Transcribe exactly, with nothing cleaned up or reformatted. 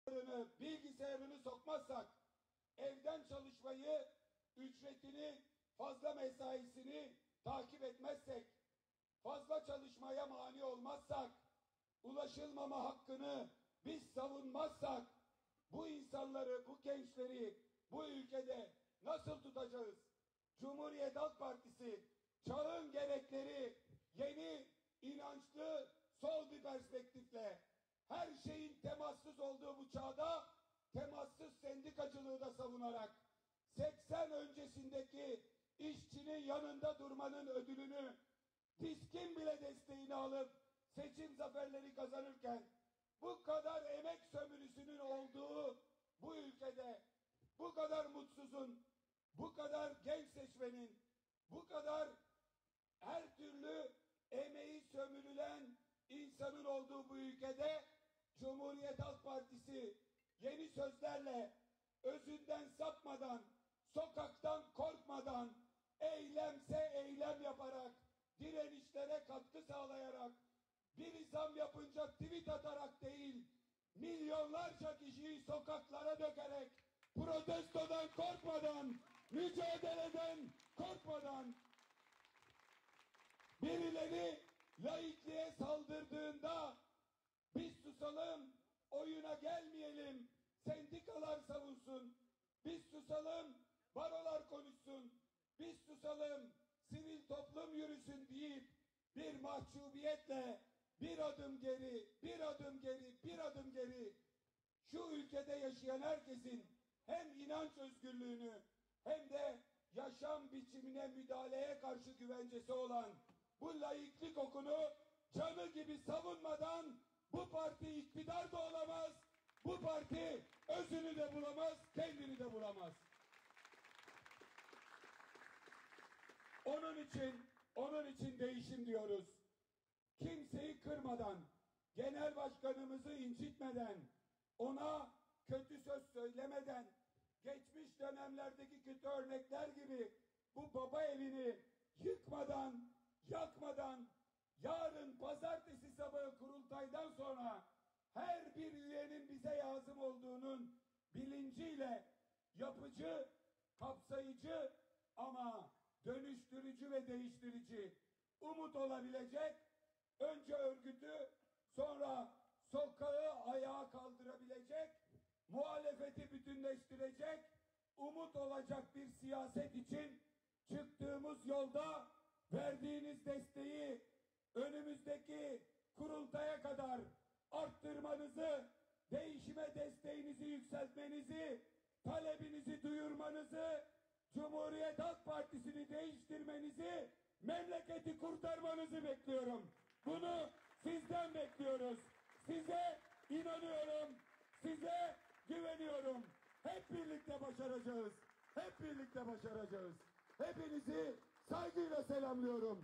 bilgisayarını sokmazsak, evden çalışmayı, ücretini, fazla mesaisini takip etmezsek, fazla çalışmaya mani olmazsak, ulaşılmama hakkını biz savunmazsak, bu insanları, bu gençleri bu ülkede nasıl tutacağız? Cumhuriyet Halk Partisi çağın gerekleri yeni, inançlı, sol bir perspektifle her şeyin temassız olduğu bu çağda temassız sendikacılığı da savunarak seksen öncesindeki işçinin yanında durmanın ödülünü, TİSK'in bile desteğini alıp seçim zaferleri kazanırken bu kadar emek sömürüsünün olduğu bu ülkede bu kadar mutsuzun, bu kadar genç seçmenin, bu kadar her türlü emeği sömürülen insanın olduğu bu ülkede Cumhuriyet Halk Partisi yeni sözlerle, özünden sapmadan, sokaktan korkmadan, eylemse eylem yaparak, direnişlere katkı sağlayarak, biri zam yapınca tweet atarak değil, milyonlarca kişiyi sokaklara dökerek, protestodan korkmadan, mücadeleden korkmadan, birileri laikliğe saldırdığında biz susalım, oyuna gelmeyelim, sendikalar savunsun, biz susalım, barolar konuşsun, biz susalım, sivil toplum yürüsün deyip bir mahcubiyetle bir adım geri, bir adım geri, bir adım geri şu ülkede yaşayan herkesin hem inanç özgürlüğünü hem de yaşam biçimine müdahaleye karşı güvencesi olan bu laiklik okunu canı gibi savunmadan bu parti iktidar da olamaz, bu parti özünü de bulamaz, kendini de bulamaz. Onun için, onun için değişim diyoruz. Kimseyi kırmadan, genel başkanımızı incitmeden, ona kötü söz söylemeden, geçmiş dönemlerdeki kötü örnekler gibi bu baba evini yıkmadan, yakmadan, yarın pazartesi sabahı kurultaydan sonra her bir üyenin bize lazım olduğunun bilinciyle yapıcı, kapsayıcı ama dönüştürücü ve değiştirici, umut olabilecek, önce örgütü, sonra sokağı ayağa kaldırabilecek, muhalefeti bütünleştirecek, umut olacak bir siyaset için çıktığımız yolda verdiğiniz desteği önümüzdeki kurultaya kadar arttırmanızı, değişime desteğinizi yükseltmenizi, talebinizi duyurmanızı, Cumhuriyet Halk Partisi'ni değiştirmenizi, memleketi kurtarmanızı bekliyorum. Bunu sizden bekliyoruz. Size inanıyorum, size güveniyorum. Hep birlikte başaracağız. Hep birlikte başaracağız. Hepinizi saygıyla selamlıyorum.